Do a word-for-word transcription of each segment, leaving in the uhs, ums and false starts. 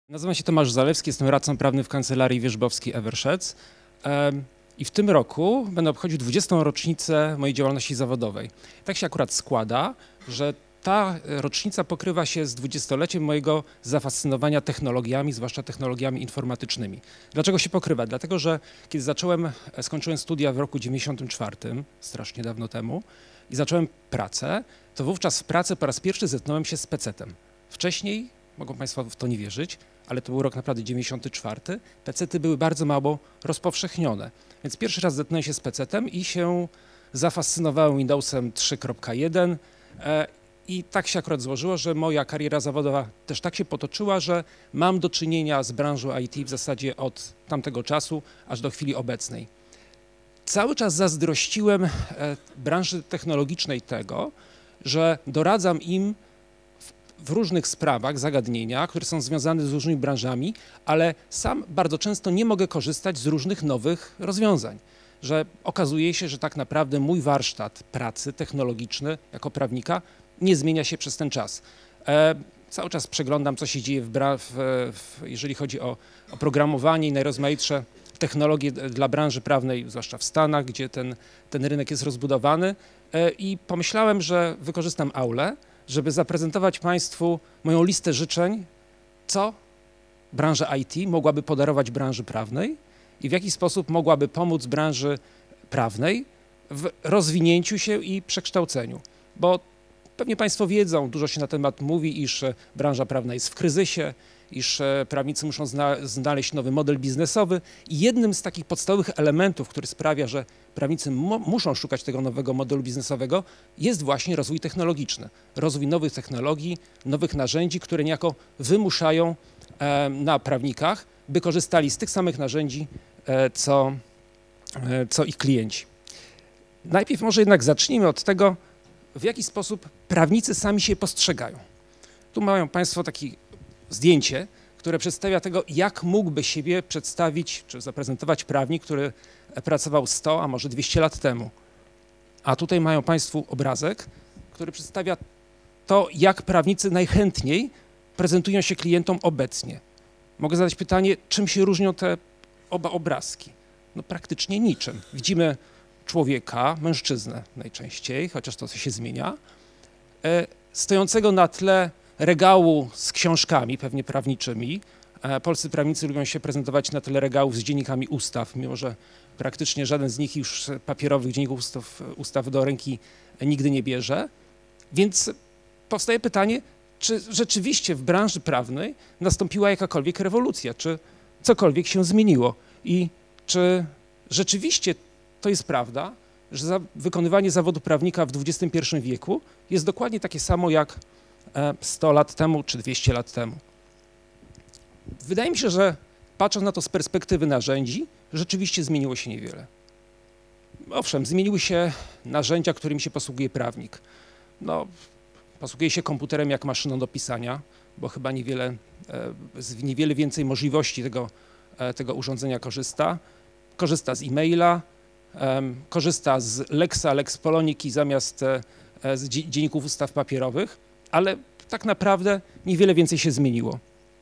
Nazywam się Tomasz Zalewski, jestem radcą prawnym w kancelarii Wierzbowskiej Eversheds i w tym roku będę obchodził dwudziestą rocznicę mojej działalności zawodowej. Tak się akurat składa, że ta rocznica pokrywa się z dwudziestoleciem mojego zafascynowania technologiami, zwłaszcza technologiami informatycznymi. Dlaczego się pokrywa? Dlatego, że kiedy zacząłem, skończyłem studia w roku dziewięćdziesiątym czwartym, strasznie dawno temu, i zacząłem pracę, to wówczas w pracy po raz pierwszy zetknąłem się z pecetem. Wcześniej, mogą Państwo w to nie wierzyć, ale to był rok naprawdę dziewięćdziesiąty czwarty, pecety były bardzo mało rozpowszechnione. Więc pierwszy raz zetknąłem się z pecetem i się zafascynowałem Windowsem trzy kropka jeden i tak się akurat złożyło, że moja kariera zawodowa też tak się potoczyła, że mam do czynienia z branżą I T w zasadzie od tamtego czasu aż do chwili obecnej. Cały czas zazdrościłem branży technologicznej tego, że doradzam im w różnych sprawach, zagadnieniach, które są związane z różnymi branżami, ale sam bardzo często nie mogę korzystać z różnych nowych rozwiązań, że okazuje się, że tak naprawdę mój warsztat pracy technologiczny jako prawnika nie zmienia się przez ten czas. E, cały czas przeglądam, co się dzieje, w, w, w, jeżeli chodzi o oprogramowanie i najrozmaitsze technologie dla branży prawnej, zwłaszcza w Stanach, gdzie ten, ten rynek jest rozbudowany e, i pomyślałem, że wykorzystam aulę, żeby zaprezentować Państwu moją listę życzeń, co branża I T mogłaby podarować branży prawnej i w jaki sposób mogłaby pomóc branży prawnej w rozwinięciu się i przekształceniu. Bo pewnie Państwo wiedzą, dużo się na ten temat mówi, iż branża prawna jest w kryzysie, iż prawnicy muszą zna znaleźć nowy model biznesowy i jednym z takich podstawowych elementów, który sprawia, że prawnicy muszą szukać tego nowego modelu biznesowego, jest właśnie rozwój technologiczny. Rozwój nowych technologii, nowych narzędzi, które niejako wymuszają e, na prawnikach, by korzystali z tych samych narzędzi, e, co, e, co ich klienci. Najpierw może jednak zacznijmy od tego, w jaki sposób prawnicy sami się postrzegają. Tu mają Państwo taki zdjęcie, które przedstawia tego, jak mógłby siebie przedstawić czy zaprezentować prawnik, który pracował sto, a może dwieście lat temu. A tutaj mają Państwo obrazek, który przedstawia to, jak prawnicy najchętniej prezentują się klientom obecnie. Mogę zadać pytanie, czym się różnią te oba obrazki? No praktycznie niczym. Widzimy człowieka, mężczyznę najczęściej, chociaż to się zmienia, stojącego na tle regału z książkami, pewnie prawniczymi. Polscy prawnicy lubią się prezentować na tle regałów z dziennikami ustaw, mimo że praktycznie żaden z nich już papierowych dzienników ustaw, ustaw do ręki nigdy nie bierze. Więc powstaje pytanie, czy rzeczywiście w branży prawnej nastąpiła jakakolwiek rewolucja, czy cokolwiek się zmieniło i czy rzeczywiście to jest prawda, że za wykonywanie zawodu prawnika w dwudziestym pierwszym wieku jest dokładnie takie samo jak sto lat temu czy dwieście lat temu. Wydaje mi się, że patrząc na to z perspektywy narzędzi, rzeczywiście zmieniło się niewiele. Owszem, zmieniły się narzędzia, którymi się posługuje prawnik. No, posługuje się komputerem jak maszyną do pisania, bo chyba niewiele, z niewiele więcej możliwości tego, tego urządzenia korzysta. Korzysta z e-maila, korzysta z Lexa, Lex Poloniki zamiast z dzienników ustaw papierowych, ale tak naprawdę niewiele więcej się zmieniło.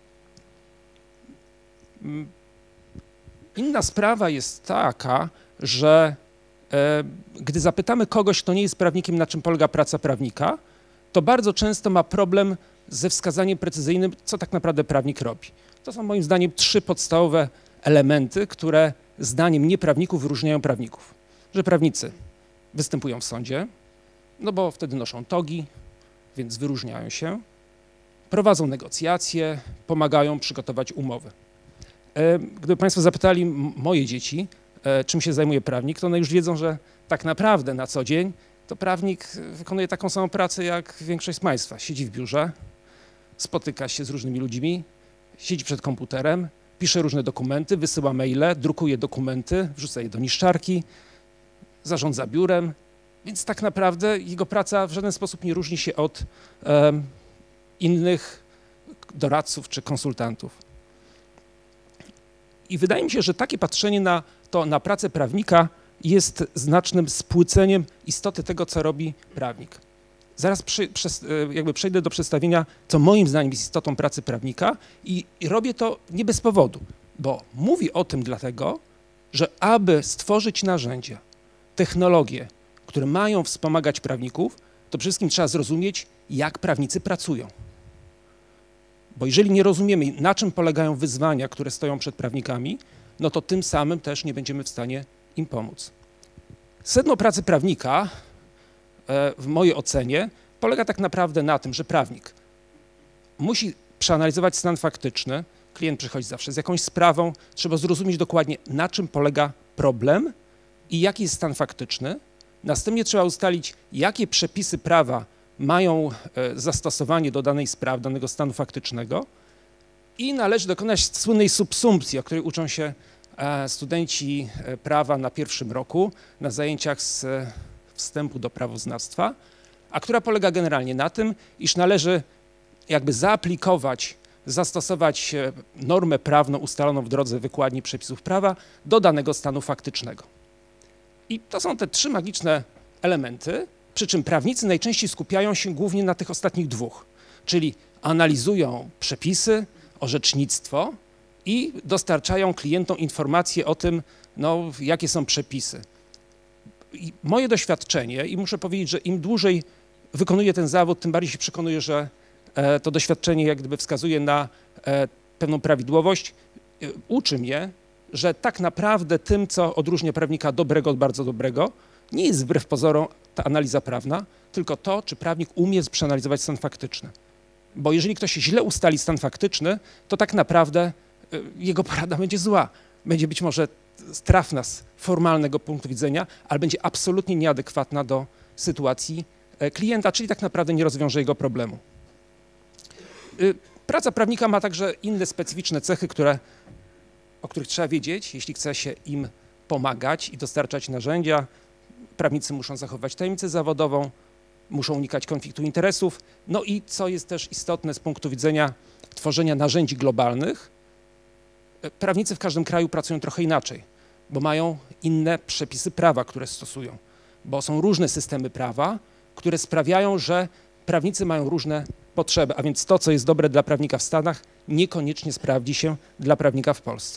Inna sprawa jest taka, że e, gdy zapytamy kogoś, kto nie jest prawnikiem, na czym polega praca prawnika, to bardzo często ma problem ze wskazaniem precyzyjnym, co tak naprawdę prawnik robi. To są moim zdaniem trzy podstawowe elementy, które zdaniem nieprawników wyróżniają prawników. Że prawnicy występują w sądzie, no bo wtedy noszą togi, więc wyróżniają się, prowadzą negocjacje, pomagają przygotować umowy. Gdyby Państwo zapytali moje dzieci, czym się zajmuje prawnik, to one już wiedzą, że tak naprawdę na co dzień to prawnik wykonuje taką samą pracę jak większość z Państwa. Siedzi w biurze, spotyka się z różnymi ludźmi, siedzi przed komputerem, pisze różne dokumenty, wysyła maile, drukuje dokumenty, wrzuca je do niszczarki, zarządza biurem, więc tak naprawdę jego praca w żaden sposób nie różni się od um, innych doradców czy konsultantów. I wydaje mi się, że takie patrzenie na to, na pracę prawnika jest znacznym spłyceniem istoty tego, co robi prawnik. zaraz przy, przez, jakby przejdę do przedstawienia, co moim zdaniem jest istotą pracy prawnika i, i robię to nie bez powodu, bo mówię o tym dlatego, że aby stworzyć narzędzia, technologie, które mają wspomagać prawników, to przede wszystkim trzeba zrozumieć, jak prawnicy pracują. Bo jeżeli nie rozumiemy, na czym polegają wyzwania, które stoją przed prawnikami, no to tym samym też nie będziemy w stanie im pomóc. Sedno pracy prawnika, w mojej ocenie, polega tak naprawdę na tym, że prawnik musi przeanalizować stan faktyczny, klient przychodzi zawsze z jakąś sprawą, trzeba zrozumieć dokładnie, na czym polega problem i jaki jest stan faktyczny. Następnie trzeba ustalić, jakie przepisy prawa mają zastosowanie do danej sprawy, danego stanu faktycznego i należy dokonać słynnej subsumpcji, o której uczą się studenci prawa na pierwszym roku na zajęciach z wstępu do prawoznawstwa, a która polega generalnie na tym, iż należy jakby zaaplikować, zastosować normę prawną ustaloną w drodze wykładni przepisów prawa do danego stanu faktycznego. I to są te trzy magiczne elementy, przy czym prawnicy najczęściej skupiają się głównie na tych ostatnich dwóch, czyli analizują przepisy, orzecznictwo i dostarczają klientom informacje o tym, no, jakie są przepisy. I moje doświadczenie, i muszę powiedzieć, że im dłużej wykonuję ten zawód, tym bardziej się przekonuję, że e, to doświadczenie jak gdyby wskazuje na e, pewną prawidłowość, e, uczy mnie, że tak naprawdę tym, co odróżnia prawnika dobrego od bardzo dobrego, nie jest wbrew pozorom ta analiza prawna, tylko to, czy prawnik umie przeanalizować stan faktyczny. Bo jeżeli ktoś źle ustali stan faktyczny, to tak naprawdę e, jego porada będzie zła. Będzie być może trafna z formalnego punktu widzenia, ale będzie absolutnie nieadekwatna do sytuacji klienta, czyli tak naprawdę nie rozwiąże jego problemu. Praca prawnika ma także inne specyficzne cechy, które, o których trzeba wiedzieć, jeśli chce się im pomagać i dostarczać narzędzia. Prawnicy muszą zachować tajemnicę zawodową, muszą unikać konfliktu interesów, no i co jest też istotne z punktu widzenia tworzenia narzędzi globalnych, prawnicy w każdym kraju pracują trochę inaczej, bo mają inne przepisy prawa, które stosują, bo są różne systemy prawa, które sprawiają, że prawnicy mają różne potrzeby, a więc to, co jest dobre dla prawnika w Stanach, niekoniecznie sprawdzi się dla prawnika w Polsce.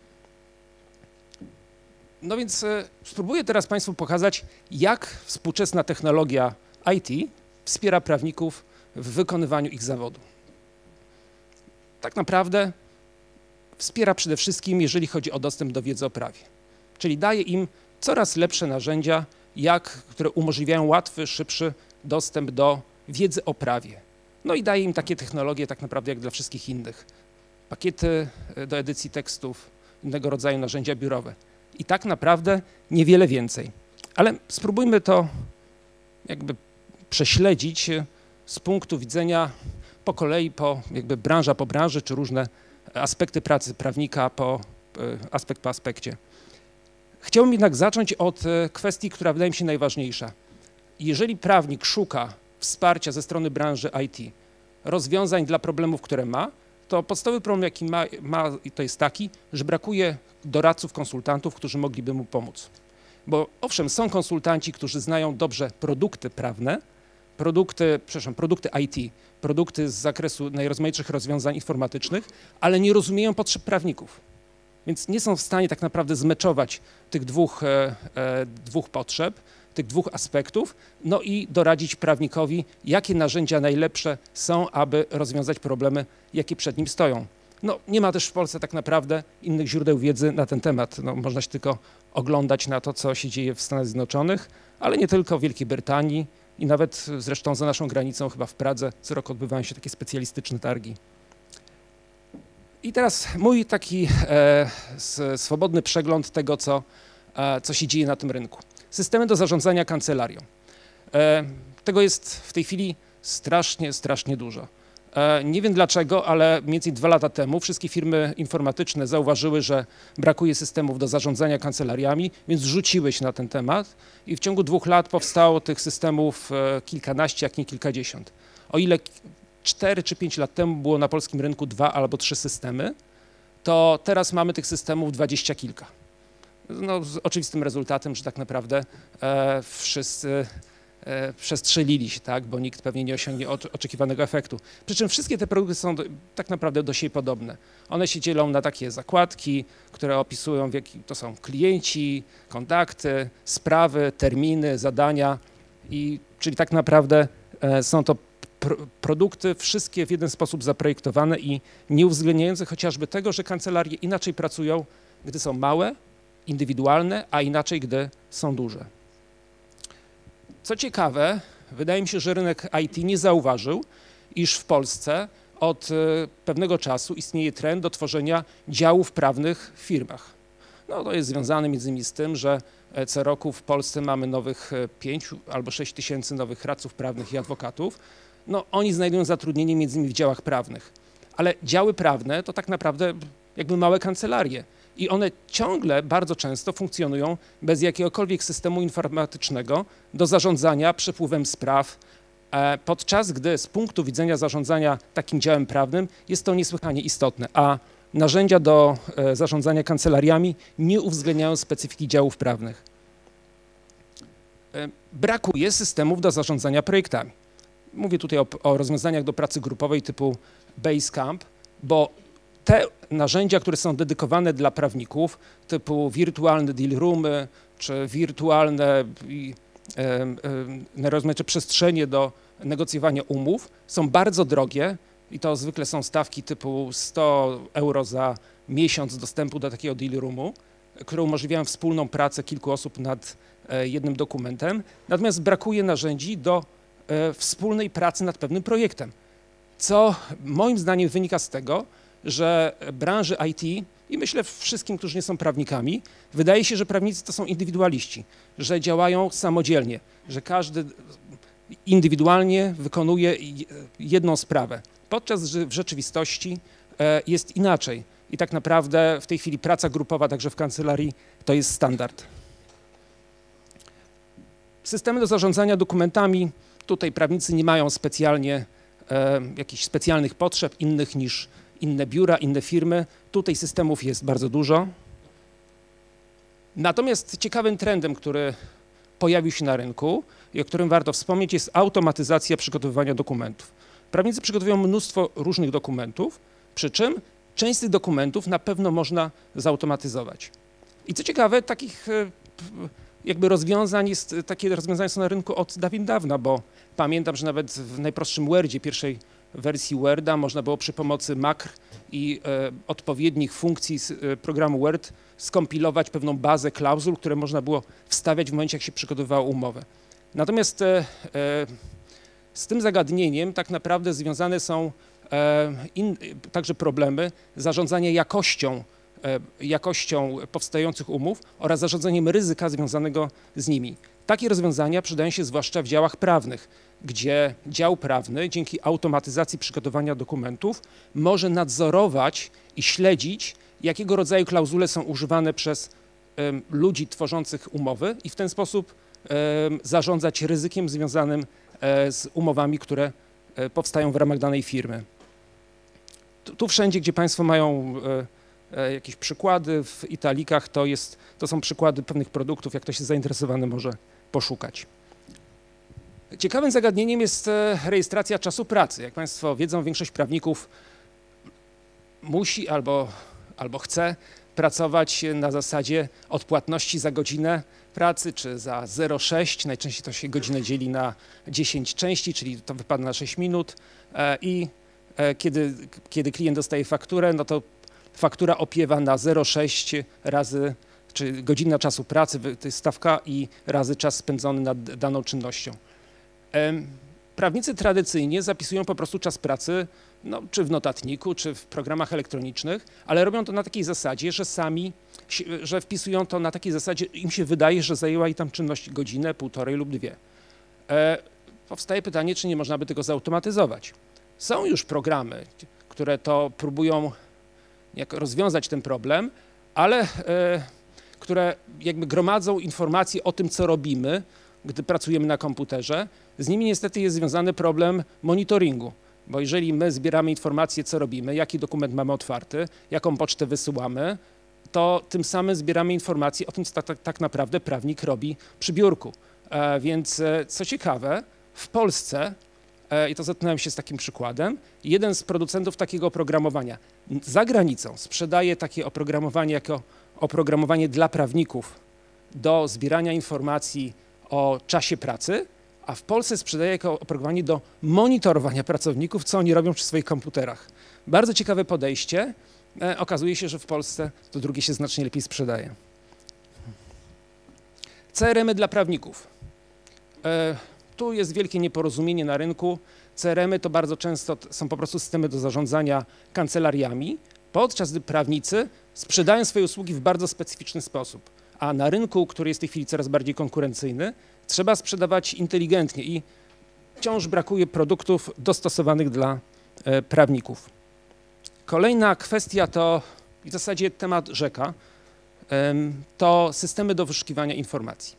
No więc e, spróbuję teraz Państwu pokazać, jak współczesna technologia I T wspiera prawników w wykonywaniu ich zawodu. Tak naprawdę wspiera przede wszystkim, jeżeli chodzi o dostęp do wiedzy o prawie, czyli daje im coraz lepsze narzędzia, jak, które umożliwiają łatwy, szybszy dostęp do wiedzy o prawie. No i daje im takie technologie tak naprawdę jak dla wszystkich innych. Pakiety do edycji tekstów, innego rodzaju narzędzia biurowe. I tak naprawdę niewiele więcej. Ale spróbujmy to jakby prześledzić z punktu widzenia po kolei, po jakby branża po branży, czy różne aspekty pracy prawnika po aspekt po aspekcie. Chciałbym jednak zacząć od kwestii, która wydaje mi się najważniejsza. Jeżeli prawnik szuka wsparcia ze strony branży I T, rozwiązań dla problemów, które ma, to podstawowy problem, jaki ma, ma to jest taki, że brakuje doradców, konsultantów, którzy mogliby mu pomóc. Bo owszem, są konsultanci, którzy znają dobrze produkty prawne, produkty, przepraszam, produkty I T, produkty z zakresu najrozmaitszych rozwiązań informatycznych, ale nie rozumieją potrzeb prawników. Więc nie są w stanie tak naprawdę zmeczować tych dwóch, e, e, dwóch potrzeb, tych dwóch aspektów, no i doradzić prawnikowi, jakie narzędzia najlepsze są, aby rozwiązać problemy, jakie przed nim stoją. No, nie ma też w Polsce tak naprawdę innych źródeł wiedzy na ten temat. No, można się tylko oglądać na to, co się dzieje w Stanach Zjednoczonych, ale nie tylko w Wielkiej Brytanii i nawet zresztą za naszą granicą, chyba w Pradze, co roku odbywają się takie specjalistyczne targi. I teraz mój taki e, swobodny przegląd tego, co, e, co się dzieje na tym rynku. Systemy do zarządzania kancelarią. E, tego jest w tej chwili strasznie, strasznie dużo. E, nie wiem dlaczego, ale mniej więcej dwa lata temu wszystkie firmy informatyczne zauważyły, że brakuje systemów do zarządzania kancelariami, więc rzuciły się na ten temat i w ciągu dwóch lat powstało tych systemów e, kilkanaście, jak nie kilkadziesiąt. O ile cztery czy pięć lat temu było na polskim rynku dwa albo trzy systemy, to teraz mamy tych systemów dwadzieścia kilka. No, z oczywistym rezultatem, że tak naprawdę e, wszyscy e, przestrzelili się, tak, bo nikt pewnie nie osiągnie oczekiwanego efektu. Przy czym wszystkie te produkty są do, tak naprawdę do siebie podobne. One się dzielą na takie zakładki, które opisują, w jaki to są klienci, kontakty, sprawy, terminy, zadania, i, czyli tak naprawdę e, są to pr produkty wszystkie w jeden sposób zaprojektowane i nie uwzględniające chociażby tego, że kancelarie inaczej pracują, gdy są małe, indywidualne, a inaczej, gdy są duże. Co ciekawe, wydaje mi się, że rynek I T nie zauważył, iż w Polsce od pewnego czasu istnieje trend do tworzenia działów prawnych w firmach. No, to jest związane między innymi z tym, że co roku w Polsce mamy nowych pięć albo sześć tysięcy nowych radców prawnych i adwokatów. No, oni znajdują zatrudnienie między innymi w działach prawnych, ale działy prawne to tak naprawdę jakby małe kancelarie i one ciągle bardzo często funkcjonują bez jakiegokolwiek systemu informatycznego do zarządzania przepływem spraw, podczas gdy z punktu widzenia zarządzania takim działem prawnym jest to niesłychanie istotne, a narzędzia do zarządzania kancelariami nie uwzględniają specyfiki działów prawnych. Brakuje systemów do zarządzania projektami. Mówię tutaj o, o rozwiązaniach do pracy grupowej typu Basecamp, bo te narzędzia, które są dedykowane dla prawników, typu wirtualne deal roomy, czy wirtualne rozmaite przestrzenie do negocjowania umów, są bardzo drogie i to zwykle są stawki typu sto euro za miesiąc dostępu do takiego deal roomu, które umożliwiają wspólną pracę kilku osób nad jednym dokumentem. Natomiast brakuje narzędzi do wspólnej pracy nad pewnym projektem, co moim zdaniem wynika z tego, że branży I T i myślę wszystkim, którzy nie są prawnikami, wydaje się, że prawnicy to są indywidualiści, że działają samodzielnie, że każdy indywidualnie wykonuje jedną sprawę, podczas gdy w rzeczywistości jest inaczej i tak naprawdę w tej chwili praca grupowa także w kancelarii to jest standard. Systemy do zarządzania dokumentami, tutaj prawnicy nie mają specjalnie e, jakichś specjalnych potrzeb innych niż inne biura, inne firmy. Tutaj systemów jest bardzo dużo. Natomiast ciekawym trendem, który pojawił się na rynku i o którym warto wspomnieć, jest automatyzacja przygotowywania dokumentów. Prawnicy przygotowują mnóstwo różnych dokumentów, przy czym część z tych dokumentów na pewno można zautomatyzować. I co ciekawe, takich jakby rozwiązań jest, takie rozwiązania są na rynku od dawien dawna, bo pamiętam, że nawet w najprostszym Wordzie, pierwszej wersji Worda, można było przy pomocy makr i e, odpowiednich funkcji z e, programu Word skompilować pewną bazę klauzul, które można było wstawiać w momencie, jak się przygotowywało umowę. Natomiast e, e, z tym zagadnieniem tak naprawdę związane są e, in, także problemy zarządzania jakością jakością powstających umów oraz zarządzaniem ryzyka związanego z nimi. Takie rozwiązania przydają się zwłaszcza w działach prawnych, gdzie dział prawny dzięki automatyzacji przygotowania dokumentów może nadzorować i śledzić, jakiego rodzaju klauzule są używane przez um, ludzi tworzących umowy i w ten sposób um, zarządzać ryzykiem związanym um, z umowami, które um, powstają w ramach danej firmy. Tu, tu wszędzie, gdzie Państwo mają um, jakieś przykłady w italikach, to, jest, to są przykłady pewnych produktów, jak ktoś jest zainteresowany, może poszukać. Ciekawym zagadnieniem jest rejestracja czasu pracy. Jak Państwo wiedzą, większość prawników musi albo, albo chce pracować na zasadzie odpłatności za godzinę pracy, czy za zero przecinek sześć, najczęściej to się godzinę dzieli na dziesięć części, czyli to wypada na sześć minut i kiedy, kiedy klient dostaje fakturę, no to faktura opiewa na zero przecinek sześć razy, czy godzina czasu pracy, to jest stawka i razy czas spędzony nad daną czynnością. Prawnicy tradycyjnie zapisują po prostu czas pracy, no, czy w notatniku, czy w programach elektronicznych, ale robią to na takiej zasadzie, że sami, że wpisują to na takiej zasadzie, im się wydaje, że zajęła i tam czynność godzinę, półtorej lub dwie. E, powstaje pytanie, czy nie można by tego zautomatyzować. Są już programy, które to próbują jak rozwiązać ten problem, ale e, które jakby gromadzą informacje o tym, co robimy, gdy pracujemy na komputerze. Z nimi niestety jest związany problem monitoringu, bo jeżeli my zbieramy informacje, co robimy, jaki dokument mamy otwarty, jaką pocztę wysyłamy, to tym samym zbieramy informacje o tym, co tak, tak, tak naprawdę prawnik robi przy biurku. E, więc e, co ciekawe, w Polsce, e, i to zetknąłem się z takim przykładem, jeden z producentów takiego oprogramowania za granicą sprzedaje takie oprogramowanie jako oprogramowanie dla prawników do zbierania informacji o czasie pracy, a w Polsce sprzedaje jako oprogramowanie do monitorowania pracowników, co oni robią przy swoich komputerach. Bardzo ciekawe podejście. E, okazuje się, że w Polsce to drugie się znacznie lepiej sprzedaje. C R M-y dla prawników. E, tu jest wielkie nieporozumienie na rynku. C R M-y to bardzo często są po prostu systemy do zarządzania kancelariami, podczas gdy prawnicy sprzedają swoje usługi w bardzo specyficzny sposób. A na rynku, który jest w tej chwili coraz bardziej konkurencyjny, trzeba sprzedawać inteligentnie i wciąż brakuje produktów dostosowanych dla e, prawników. Kolejna kwestia to w zasadzie temat rzeka, e, to systemy do wyszukiwania informacji.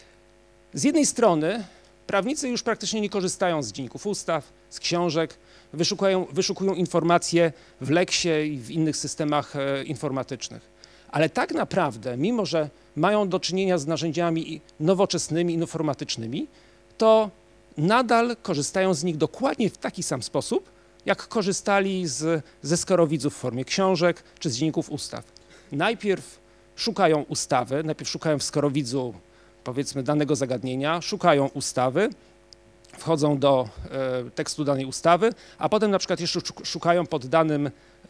Z jednej strony prawnicy już praktycznie nie korzystają z dzienników ustaw, z książek, wyszukują, wyszukują informacje w Leksie i w innych systemach e, informatycznych. Ale tak naprawdę, mimo że mają do czynienia z narzędziami nowoczesnymi, informatycznymi, to nadal korzystają z nich dokładnie w taki sam sposób, jak korzystali z, ze skorowidzów w formie książek czy z dzienników ustaw. Najpierw szukają ustawy, najpierw szukają w skorowidzu, powiedzmy, danego zagadnienia, szukają ustawy, wchodzą do e, tekstu danej ustawy, a potem na przykład jeszcze szukają pod danym e,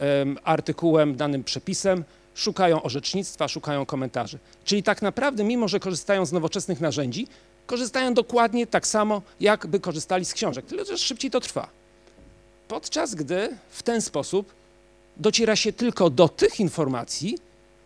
artykułem, danym przepisem, szukają orzecznictwa, szukają komentarzy. Czyli tak naprawdę, mimo że korzystają z nowoczesnych narzędzi, korzystają dokładnie tak samo, jakby korzystali z książek, tyle że szybciej to trwa. Podczas gdy w ten sposób dociera się tylko do tych informacji,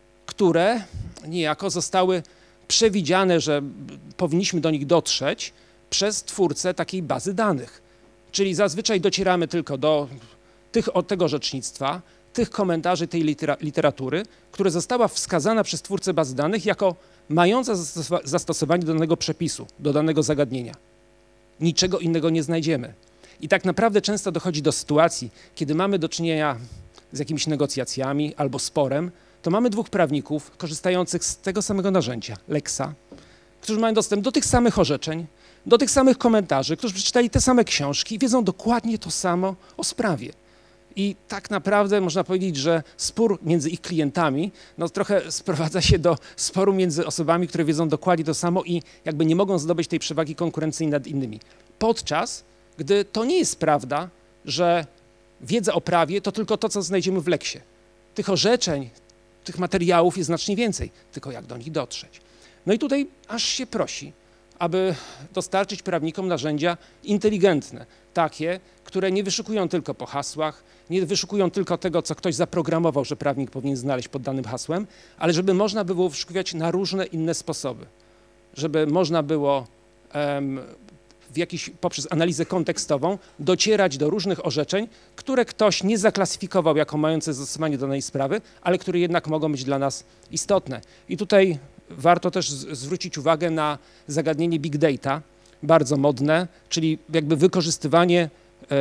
które niejako zostały przewidziane, że powinniśmy do nich dotrzeć przez twórcę takiej bazy danych. Czyli zazwyczaj docieramy tylko do tych, od tego orzecznictwa, tych komentarzy, tej litera, literatury, która została wskazana przez twórcę bazy danych jako mająca zastosowanie do danego przepisu, do danego zagadnienia. Niczego innego nie znajdziemy. I tak naprawdę często dochodzi do sytuacji, kiedy mamy do czynienia z jakimiś negocjacjami albo sporem, to mamy dwóch prawników korzystających z tego samego narzędzia, Lexa, którzy mają dostęp do tych samych orzeczeń, do tych samych komentarzy, którzy przeczytali te same książki i wiedzą dokładnie to samo o sprawie. I tak naprawdę można powiedzieć, że spór między ich klientami no, trochę sprowadza się do sporu między osobami, które wiedzą dokładnie to samo i jakby nie mogą zdobyć tej przewagi konkurencyjnej nad innymi. Podczas gdy to nie jest prawda, że wiedza o prawie to tylko to, co znajdziemy w Leksie. Tych orzeczeń, tych materiałów jest znacznie więcej, tylko jak do nich dotrzeć. No i tutaj aż się prosi, aby dostarczyć prawnikom narzędzia inteligentne, takie, które nie wyszukują tylko po hasłach, nie wyszukują tylko tego, co ktoś zaprogramował, że prawnik powinien znaleźć pod danym hasłem, ale żeby można było wyszukiwać na różne inne sposoby, żeby można było um, w jakiś, poprzez analizę kontekstową docierać do różnych orzeczeń, które ktoś nie zaklasyfikował jako mające zastosowanie do danej sprawy, ale które jednak mogą być dla nas istotne. I tutaj warto też zwrócić uwagę na zagadnienie big data, bardzo modne, czyli jakby wykorzystywanie,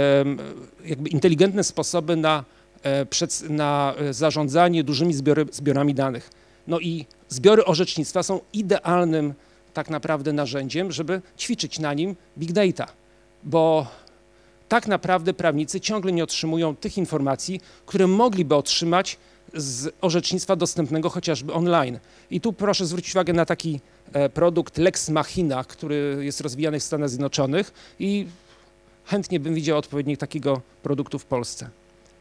jakby inteligentne sposoby na, na zarządzanie dużymi zbiory, zbiorami danych. No i zbiory orzecznictwa są idealnym tak naprawdę narzędziem, żeby ćwiczyć na nim big data, bo tak naprawdę prawnicy ciągle nie otrzymują tych informacji, które mogliby otrzymać z orzecznictwa dostępnego chociażby online. I tu proszę zwrócić uwagę na taki produkt Lex Machina, który jest rozwijany w Stanach Zjednoczonych i chętnie bym widział odpowiednik takiego produktu w Polsce.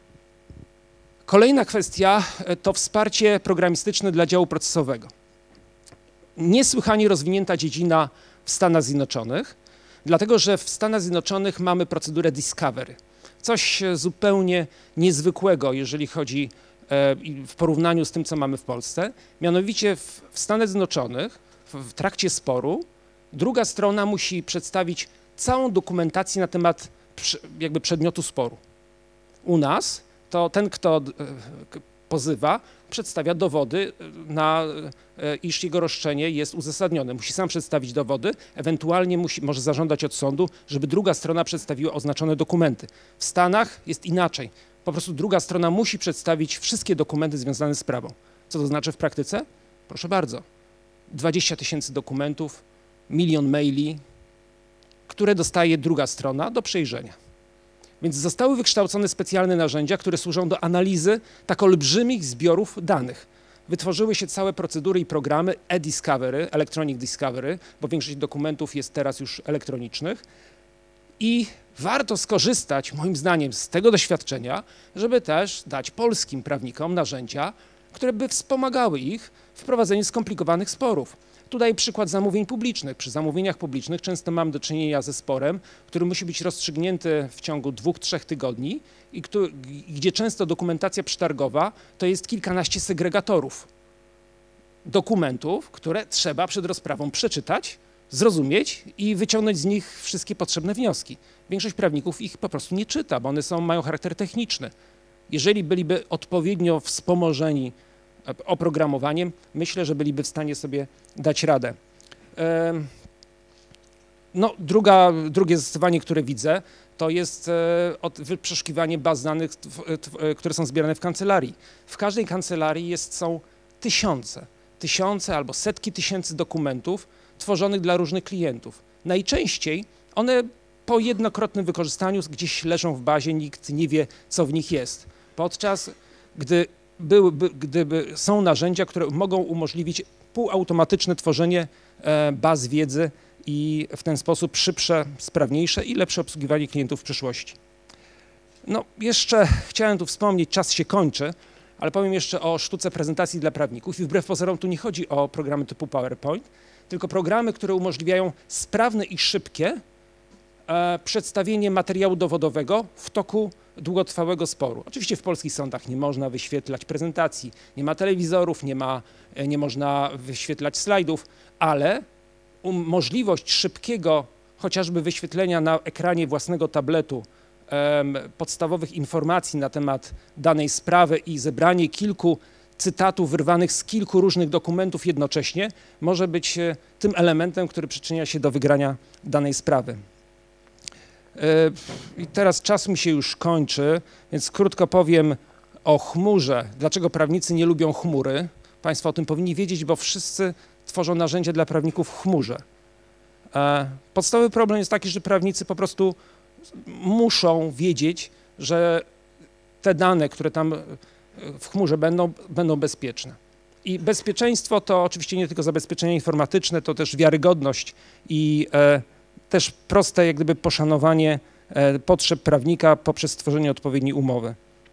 Kolejna kwestia to wsparcie programistyczne dla działu procesowego. Niesłychanie rozwinięta dziedzina w Stanach Zjednoczonych, dlatego że w Stanach Zjednoczonych mamy procedurę discovery. Coś zupełnie niezwykłego, jeżeli chodzi w porównaniu z tym, co mamy w Polsce. Mianowicie w Stanach Zjednoczonych w trakcie sporu druga strona musi przedstawić całą dokumentację na temat jakby przedmiotu sporu. U nas to ten, kto pozywa, przedstawia dowody, na, iż jego roszczenie jest uzasadnione. Musi sam przedstawić dowody, ewentualnie musi, może zażądać od sądu, żeby druga strona przedstawiła oznaczone dokumenty. W Stanach jest inaczej. Po prostu druga strona musi przedstawić wszystkie dokumenty związane z sprawą. Co to znaczy w praktyce? Proszę bardzo. dwadzieścia tysięcy dokumentów, milion maili, które dostaje druga strona do przejrzenia. Więc zostały wykształcone specjalne narzędzia, które służą do analizy tak olbrzymich zbiorów danych. Wytworzyły się całe procedury i programy e-discovery, electronic discovery, bo większość dokumentów jest teraz już elektronicznych. I warto skorzystać, moim zdaniem, z tego doświadczenia, żeby też dać polskim prawnikom narzędzia, które by wspomagały ich w prowadzeniu skomplikowanych sporów. Tutaj przykład zamówień publicznych. Przy zamówieniach publicznych często mam do czynienia ze sporem, który musi być rozstrzygnięty w ciągu dwóch, trzech tygodni i który, gdzie często dokumentacja przetargowa to jest kilkanaście segregatorów dokumentów, które trzeba przed rozprawą przeczytać, zrozumieć i wyciągnąć z nich wszystkie potrzebne wnioski. Większość prawników ich po prostu nie czyta, bo one są, mają charakter techniczny. Jeżeli byliby odpowiednio wspomożeni oprogramowaniem, myślę, że byliby w stanie sobie dać radę. No, druga, drugie zastosowanie, które widzę, to jest przeszukiwanie baz danych, które są zbierane w kancelarii. W każdej kancelarii jest, są tysiące, tysiące albo setki tysięcy dokumentów tworzonych dla różnych klientów. Najczęściej one po jednokrotnym wykorzystaniu gdzieś leżą w bazie, nikt nie wie, co w nich jest. Podczas gdy byłyby, gdyby są narzędzia, które mogą umożliwić półautomatyczne tworzenie baz wiedzy i w ten sposób szybsze, sprawniejsze i lepsze obsługiwanie klientów w przyszłości. No, jeszcze chciałem tu wspomnieć, czas się kończy, ale powiem jeszcze o sztuce prezentacji dla prawników i wbrew pozorom tu nie chodzi o programy typu PowerPoint, tylko programy, które umożliwiają sprawne i szybkie e, przedstawienie materiału dowodowego w toku długotrwałego sporu. Oczywiście w polskich sądach nie można wyświetlać prezentacji, nie ma telewizorów, nie, ma, nie można wyświetlać slajdów, ale um, możliwość szybkiego chociażby wyświetlenia na ekranie własnego tabletu um, podstawowych informacji na temat danej sprawy i zebranie kilku cytatów wyrwanych z kilku różnych dokumentów jednocześnie może być tym elementem, który przyczynia się do wygrania danej sprawy. I teraz czas mi się już kończy, więc krótko powiem o chmurze. Dlaczego prawnicy nie lubią chmury? Państwo o tym powinni wiedzieć, bo wszyscy tworzą narzędzia dla prawników w chmurze. Podstawowy problem jest taki, że prawnicy po prostu muszą wiedzieć, że te dane, które tam w chmurze będą, będą bezpieczne. I bezpieczeństwo to oczywiście nie tylko zabezpieczenie informatyczne, to też wiarygodność i e, też proste jak gdyby poszanowanie e, potrzeb prawnika poprzez stworzenie odpowiedniej umowy.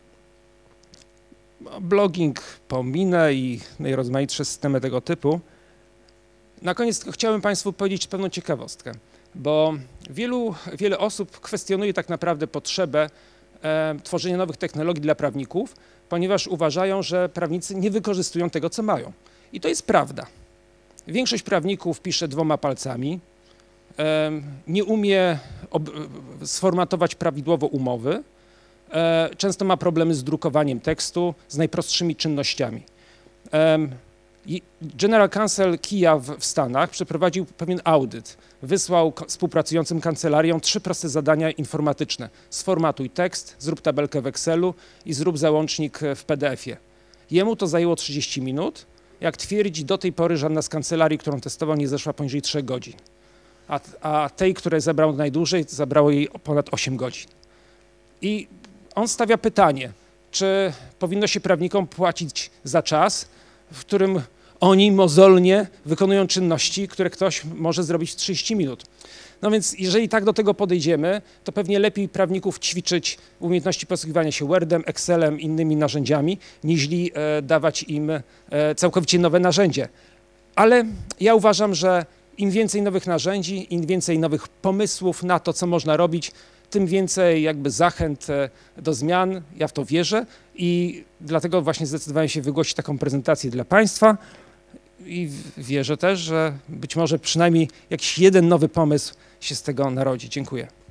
Blogging pominę i najrozmaitsze systemy tego typu. Na koniec chciałem Państwu powiedzieć pewną ciekawostkę, bo wielu, wiele osób kwestionuje tak naprawdę potrzebę e, tworzenia nowych technologii dla prawników, ponieważ uważają, że prawnicy nie wykorzystują tego, co mają. I to jest prawda. Większość prawników pisze dwoma palcami, e, nie umie ob, sformatować prawidłowo umowy, e, często ma problemy z drukowaniem tekstu, z najprostszymi czynnościami. E, General Counsel Kia w, w Stanach przeprowadził pewien audyt. Wysłał współpracującym kancelariom trzy proste zadania informatyczne. Sformatuj tekst, zrób tabelkę w Excelu i zrób załącznik w P D F-ie. Jemu to zajęło trzydzieści minut. Jak twierdzi, do tej pory żadna z kancelarii, którą testował, nie zeszła poniżej trzech godzin. A, a tej, które zebrał najdłużej, zabrało jej ponad osiem godzin. I on stawia pytanie, czy powinno się prawnikom płacić za czas, w którym oni mozolnie wykonują czynności, które ktoś może zrobić w trzydzieści minut. No więc jeżeli tak do tego podejdziemy, to pewnie lepiej prawników ćwiczyć umiejętności posługiwania się Wordem, Excelem, innymi narzędziami, niźli e, dawać im e, całkowicie nowe narzędzie. Ale ja uważam, że im więcej nowych narzędzi, im więcej nowych pomysłów na to, co można robić, tym więcej jakby zachęt do zmian, ja w to wierzę i dlatego właśnie zdecydowałem się wygłosić taką prezentację dla Państwa i wierzę też, że być może przynajmniej jakiś jeden nowy pomysł się z tego narodzi. Dziękuję.